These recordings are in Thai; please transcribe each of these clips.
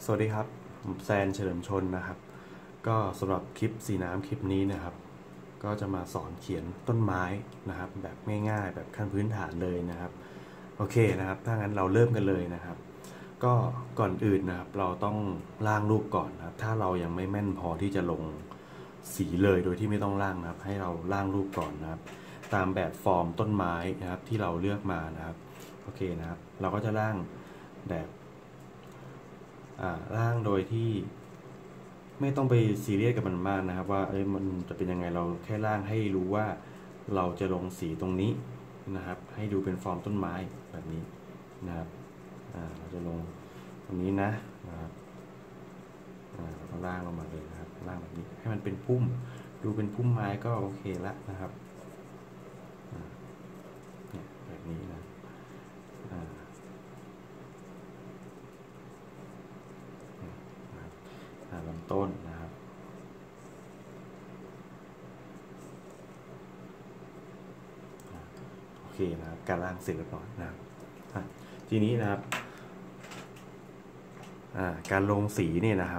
สวัสดีครับผมแซนเฉลิมชนนะครับก็สำหรับคลิปสีน้ำคลิปนี้นะครับก็จะมาสอนเขียนต้นไม้นะครับแบบง่ายๆแบบขั้นพื้นฐานเลยนะครับโอเคนะครับถ้างั้นเราเริ่มกันเลยนะครับก็ก่อนอื่นนะครับเราต้องร่างรูปก่อนนะครับถ้าเรายังไม่แม่นพอที่จะลงสีเลยโดยที่ไม่ต้องร่างนะครับให้เราร่างรูปก่อนนะครับตามแบบฟอร์มต้นไม้นะครับที่เราเลือกมานะครับโอเคนะครับเราก็จะร่างแบบร่างโดยที่ไม่ต้องไปซีเรียสกับมันมากนะครับว่ามันจะเป็นยังไงเราแค่ร่างให้รู้ว่าเราจะลงสีตรงนี้นะครับให้ดูเป็นฟอร์มต้นไม้แบบนี้นะครับเราจะลงตรงนี้นะครับเราก็ร่างลงมาเลยนะครับร่างแบบนี้ให้มันเป็นพุ่มดูเป็นพุ่มไม้ก็โอเคละนะครับแบบนี้นะลำต้นนะครับโอเคนะครับการร่างเสร็จแล้วก่อนนะครับทีนี้นะครับการลงสีเนี่ยนะครับ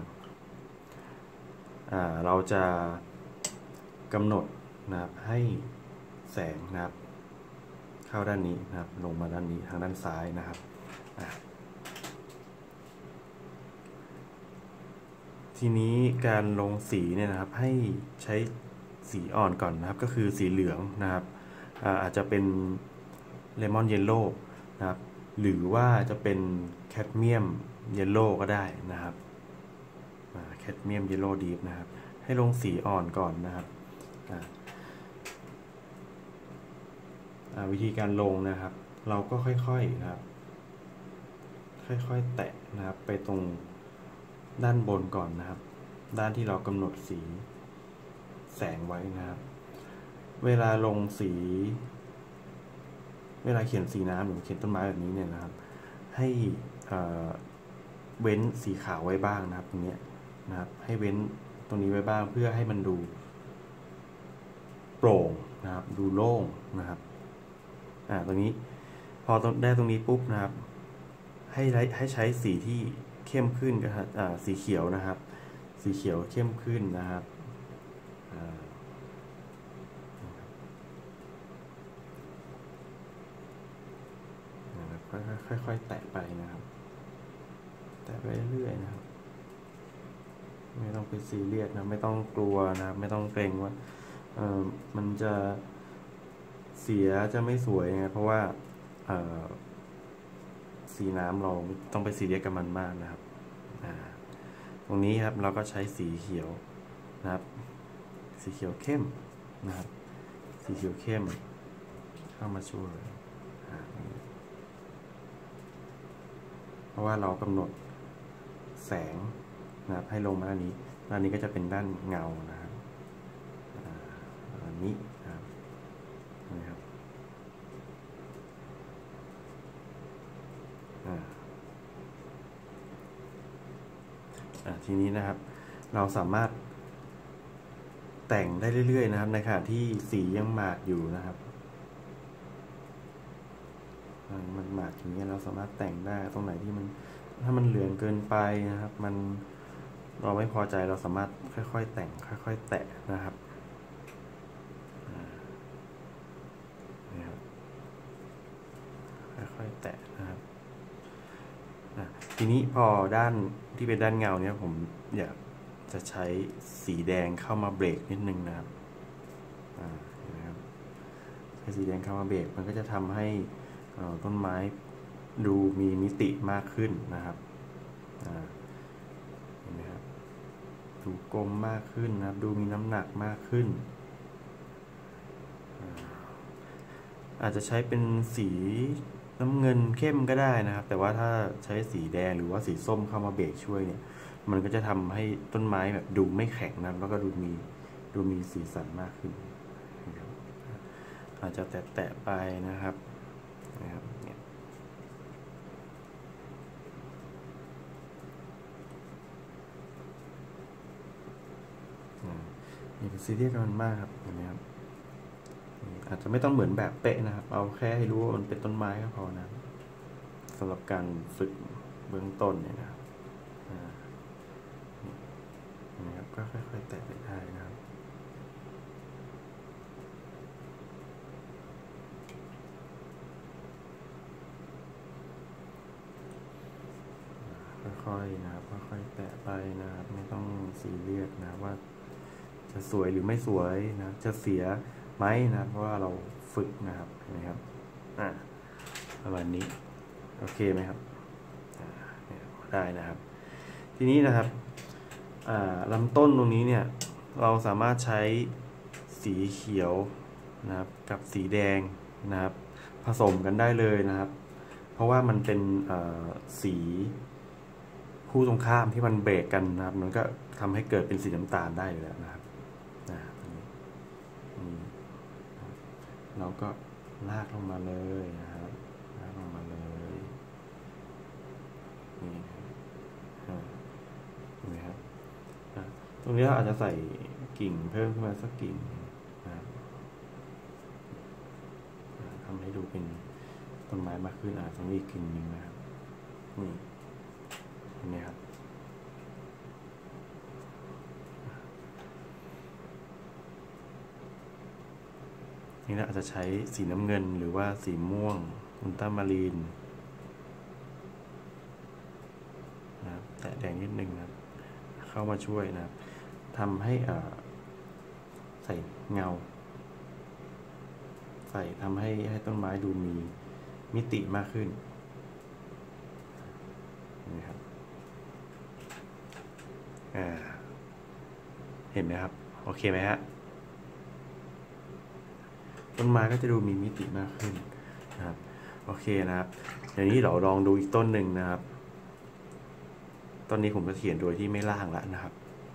เราจะกำหนดนะครับให้แสงนะครับเข้าด้านนี้นะครับลงมาด้านนี้ทางด้านซ้ายนะครับทีนี้การลงสีเนี่ยนะครับให้ใช้สีอ่อนก่อนนะครับก็คือสีเหลืองนะครับอาจจะเป็นเลมอนเยลโล่นะครับหรือว่าจะเป็นแคดเมียมเยลโล่ก็ได้นะครับแคดเมียมเยลโล่ดีฟนะครับให้ลงสีอ่อนก่อนนะครับวิธีการลงนะครับเราก็ค่อยๆนะครับค่อยๆแตะนะครับไปตรงด้านบนก่อนนะครับด้านที่เรากำหนดสีแสงไว้นะครับเวลาลงสีเวลาเขียนสีน้ำหรือเขียนต้นไม้แบบนี้เนี่ยนะครับให้เว้นสีขาวไว้บ้างนะครับตรงนี้นะครับให้เว้นตรงนี้ไว้บ้างเพื่อให้มันดูโปร่งนะครับดูโล่งนะครับตรงนี้พอได้ตรงนี้ปุ๊บนะครับให้ใช้สีที่เข้มขึ้นนะครับสีเขียวนะครับสีเขียวเข้มขึ้นนะครับค่อยๆแตะไปนะครับแตะไปเรื่อยๆนะครับไม่ต้องไปซีเรียสนะไม่ต้องกลัวนะไม่ต้องเกรงว่ามันจะเสียจะไม่สวยไงเพราะว่าสีน้ำเราต้องไปซีเรียสกับมันมากนะครับตรงนี้ครับเราก็ใช้สีเขียวนะครับสีเขียวเข้มนะครับสีเขียวเข้มเข้ามาช่วยเพราะว่าเรากำหนดแสงนะครับให้ลงมาด้านนี้ก็จะเป็นด้านเงานะครับอันนี้นะครับทีนี้นะครับเราสามารถแต่งได้เรื่อยๆนะครับในขณะที่สียังหมาดอยู่นะครับมันหมาดอย่างนี้เราสามารถแต่งได้ตรงไหนที่มันถ้ามันเหลืองเกินไปนะครับเราไม่พอใจเราสามารถค่อยๆแต่งค่อยๆแตะนะครับค่อยๆแตะนะครับทีนี้พอด้านที่เป็นด้านเงาเนี่ยผมอยากจะใช้สีแดงเข้ามาเบรกนิดนึงนะครับใช้สีแดงเข้ามาเบรกมันก็จะทำให้ต้นไม้ดูมีมิติมากขึ้นนะครับเห็นไหมครับดูกลมมากขึ้นนะครับดูมีน้ำหนักมากขึ้นอาจจะใช้เป็นสีน้ำเงินเข้มก็ได้นะครับแต่ว่าถ้าใช้สีแดงหรือว่าสีส้มเข้ามาเบรกช่วยเนี่ยมันก็จะทำให้ต้นไม้แบบดูไม่แข็งนะแล้วก็ดูมีสีสันมากขึ้นอาจจะแตะไปนะครับอย่าไปซีเรียสกับมันมากครับอย่างนี้ครับอาจจะไม่ต้องเหมือนแบบเป๊ะนะครับเอาแค่ให้รู้ว่ามันเป็นต้นไม้ก็พอนะสำหรับการฝึกเบื้องต้นเนี่ยนะครับนะครับก็ค่อยๆแตะไปได้นะครับค่อยๆนะครับค่อยๆแตะไปนะครับไม่ต้องซีเรียสนะว่าจะสวยหรือไม่สวยนะจะเสียไหมนะเพราะว่าเราฝึกนะครับเห็นไหมครับประมาณนี้โอเคไหมครับได้นะครับทีนี้นะครับลำต้นตรงนี้เนี่ยเราสามารถใช้สีเขียวนะครับกับสีแดงนะครับผสมกันได้เลยนะครับเพราะว่ามันเป็นสีคู่ตรงข้ามที่มันเบรกกันนะครับมันก็ทำให้เกิดเป็นสีน้ำตาลได้อยู่แล้วนะครับเราก็ลากลงมาเลยนะครับลากลงมาเลยนี่เห็นไหมครับตรงนี้เราอาจจะใส่กิ่งเพิ่มขึ้นมาสักกิ่งนะครับทำให้ดูเป็นต้นไม้มากขึ้นตรงนี้อีกกิ่งหนึ่งนะครับนี่เห็นไหมครับนี่เราอาจจะใช้สีน้ำเงินหรือว่าสีม่วงอุลตรามารีนนะครับแตะแดงนิดนึงนะครับเข้ามาช่วยนะครับทำให้ใส่เงาทำให้ต้นไม้ดูมีมิติมากขึ้นนี่ครับเห็นไหมครับโอเคไหมฮะต้นไม้ก็จะดูมีมิติมากขึ้นนะครับโอเคนะครับอย่างนี้เราลองดูอีกต้นหนึ่งนะครับต้นนี้ผมจะเขียนโดยที่ไม่ล่างแล้วนะครับ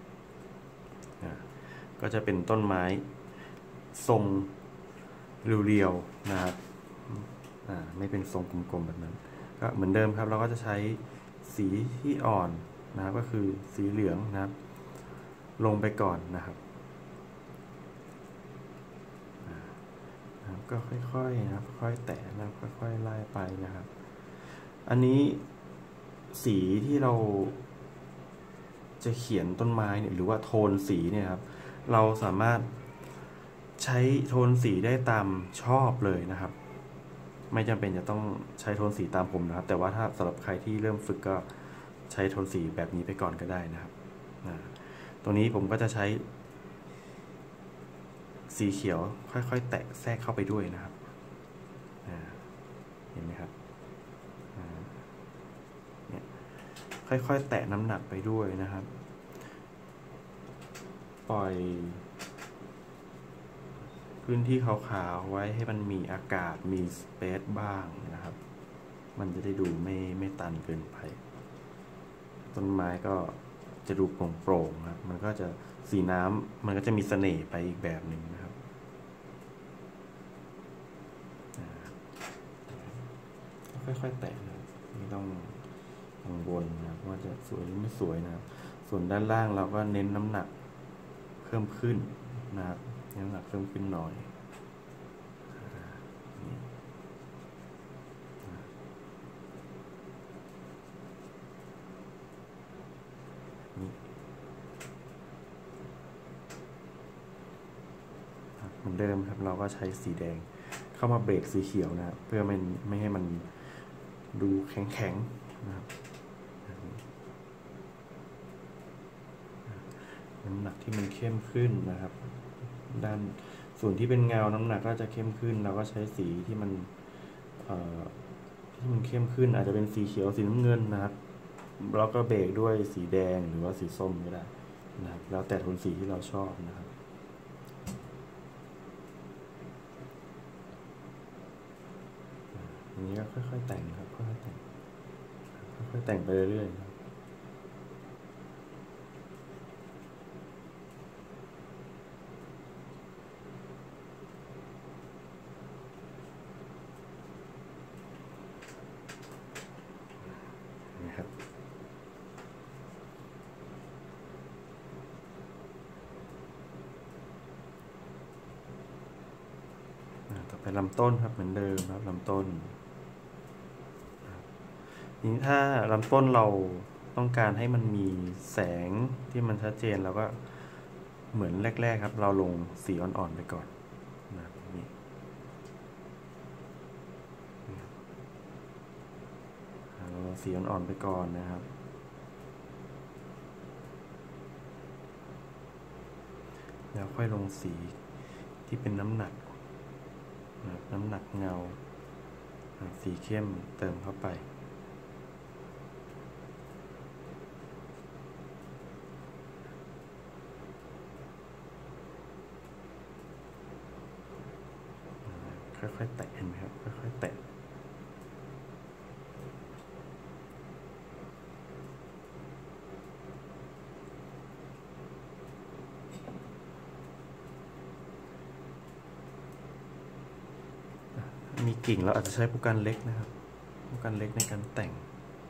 ก็จะเป็นต้นไม้ทรงเรียวๆนะครับไม่เป็นทรงกลมๆแบบนั้นก็เหมือนเดิมครับเราก็จะใช้สีที่อ่อนนะครับก็คือสีเหลืองนะครับลงไปก่อนนะครับก็ค่อยๆนะครับค่อยแตะนะครับค่อยๆไล่ไปนะครับอันนี้สีที่เราจะเขียนต้นไม้เนี่ยหรือว่าโทนสีเนี่ยครับเราสามารถใช้โทนสีได้ตามชอบเลยนะครับไม่จำเป็นจะต้องใช้โทนสีตามผมนะครับแต่ว่าถ้าสำหรับใครที่เริ่มฝึกก็ใช้โทนสีแบบนี้ไปก่อนก็ได้นะครับตรงนี้ผมก็จะใช้สีเขียวค่อยๆแตะแทรกเข้าไปด้วยนะครับเห็นไหมครับเนี่ยค่อยๆแตะน้ำหนักไปด้วยนะครับปล่อยพื้นที่ขาวๆไว้ให้มันมีอากาศมีสเปซบ้างนะครับมันจะได้ดูไม่ตันเกินไปต้นไม้ก็จะดูโปร่งๆครับมันก็จะสีน้ำมันก็จะมีเสน่ห์ไปอีกแบบหนึ่งนะครับค่อยๆแตะนะไม่ต้องกังวลนะว่าจะสวยหรือไม่สวยนะครับส่วนด้านล่างเราก็เน้นน้ำหนักเพิ่มขึ้นนะครับน้ำหนักเพิ่มขึ้นหน่อยเหมือนเดิมครับเราก็ใช้สีแดงเข้ามาเบรกสีเขียวนะครับเพื่อไม่ให้มันดูแข็งๆนะครับน้ำหนักที่มันเข้มขึ้นนะครับด้านส่วนที่เป็นเงาน้ำหนักก็จะเข้มขึ้นเราก็ใช้สีที่มันเข้มขึ้นอาจจะเป็นสีเขียวสีน้ำเงินนะครับแล้วก็เบรกด้วยสีแดงหรือว่าสีส้มก็ได้นะครับแล้วแต่โทนสีที่เราชอบนะครับอันนี้ก็ค่อยๆแต่งครับค่อยๆแต่งไปเรื่อยๆครับนะครับต่อไปลำต้นครับเหมือนเดิมครับลำต้นนี้ถ้าลำต้นเราต้องการให้มันมีแสงที่มันชัดเจนแล้วก็เหมือนแรกๆครับเราลงสีอ่อนๆไปก่อนนะครับนี่เราลงสีอ่อนๆไปก่อนนะครับแล้วค่อยลงสีที่เป็นน้ำหนักน้ำหนักเงาสีเข้มเติมเข้าไปค่อยๆแตะเห็นไหมครับค่อยๆแตะมีกิ่งเราอาจจะใช้ผู้กันเล็กนะครับผู้กันเล็กในการแต่ง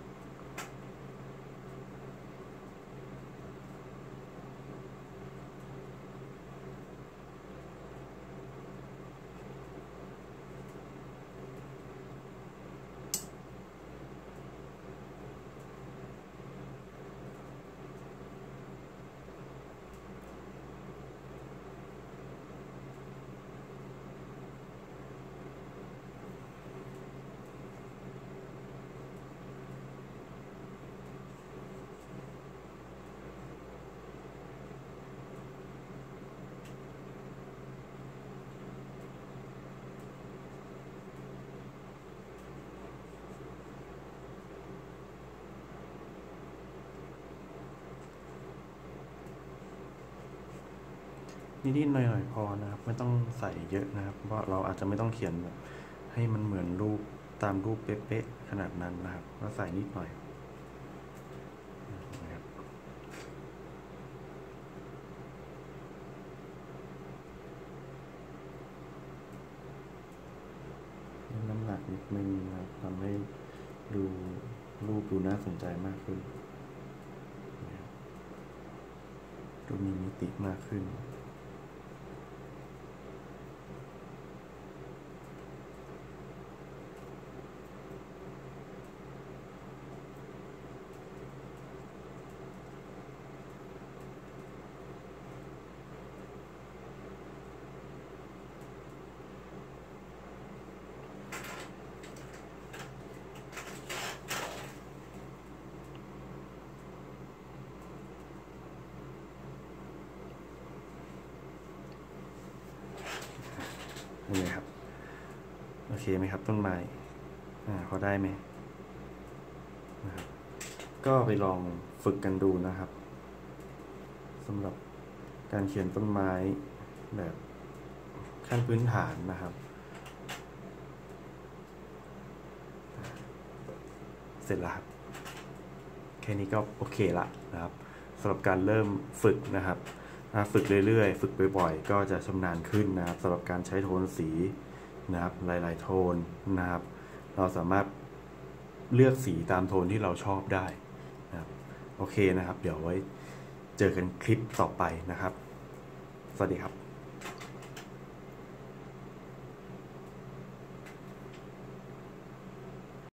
นิดๆหน่อยๆพอนะครับไม่ต้องใส่เยอะนะครับเพราะเราอาจจะไม่ต้องเขียนแบบให้มันเหมือนรูปตามรูปเป๊ะๆขนาดนั้นนะครับก็ใส่นิดหน่อยนะครับน้ำหนักนิดนึงนะครับทำให้ดูรูปดูน่าสนใจมากขึ้นดูมีมิติมากขึ้นนี่ครับโอเคไหมครับต้นไม้พอได้ไหมนะครับก็ไปลองฝึกกันดูนะครับสำหรับการเขียนต้นไม้แบบขั้นพื้นฐานนะครับเสร็จแล้วครับแค่นี้ก็โอเคละนะครับสำหรับการเริ่มฝึกนะครับฝึกเรื่อยๆฝึกบ่อยๆก็จะชำนาญขึ้นนะครับสำหรับการใช้โทนสีนะครับหลายๆโทนนะครับเราสามารถเลือกสีตามโทนที่เราชอบได้นะครับโอเคนะครับเดี๋ยวไว้เจอกันคลิปต่อไปนะครับสวัสดีครับ